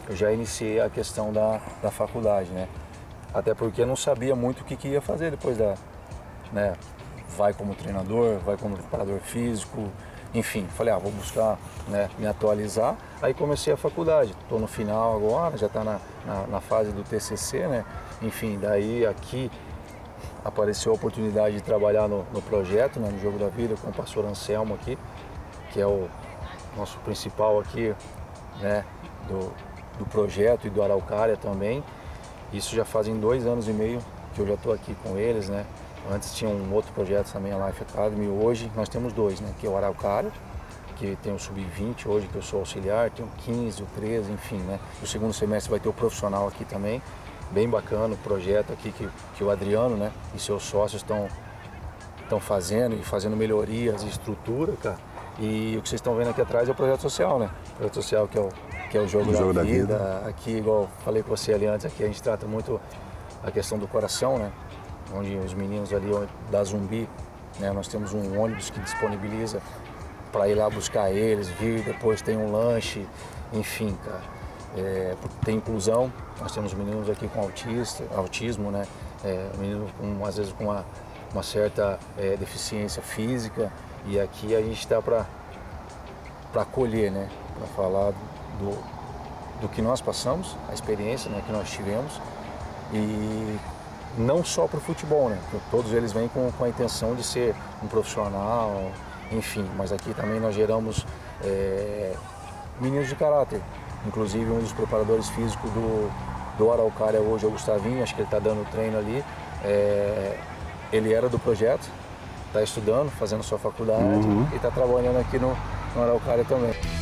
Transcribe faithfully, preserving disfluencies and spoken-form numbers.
eu já iniciei a questão da, da faculdade, né? Até porque eu não sabia muito o que, que ia fazer depois da, né? Vai como treinador, vai como preparador físico, enfim. Falei, ah, vou buscar, né, me atualizar. Aí comecei a faculdade, estou no final agora, já está na, na, na fase do T C C, né? Enfim, daí aqui apareceu a oportunidade de trabalhar no, no projeto, né, no Jogo da Vida, com o pastor Anselmo aqui, que é o nosso principal aqui, né, do, do projeto e do Araucária também. Isso já fazem dois anos e meio que eu já estou aqui com eles, né? Antes tinha um outro projeto também, a Life Academy. Hoje nós temos dois, né? Que é o Araucária, que tem o sub vinte hoje, que eu sou auxiliar, tem o quinze, o treze, enfim, né? No segundo semestre vai ter o profissional aqui também. Bem bacana o projeto aqui que, que o Adriano, né, e seus sócios estão estão fazendo e fazendo melhorias e estrutura, cara. E o que vocês estão vendo aqui atrás é o projeto social, né? O projeto social que é o, que é o jogo, o da, jogo da, vida. da vida. Aqui, igual falei com você ali antes, aqui a gente trata muito a questão do coração, né? Onde os meninos ali da Zumbi, né? Nós temos um ônibus que disponibiliza para ir lá buscar eles, vir, depois tem um lanche, enfim, cara. É, tem inclusão, nós temos meninos aqui com autista, autismo, né? É, meninos com, às vezes com uma, uma certa é, deficiência física, e aqui a gente está para para acolher, né? Para falar do, do que nós passamos, a experiência, né, que nós tivemos, e não só para o futebol, né? Todos eles vêm com, com a intenção de ser um profissional, enfim, mas aqui também nós geramos é, meninos de caráter. Inclusive um dos preparadores físicos do, do Araucária hoje é o Gustavinho, acho que ele está dando treino ali. É, ele era do projeto, está estudando, fazendo sua faculdade, uhum. E está trabalhando aqui no, no Araucária também.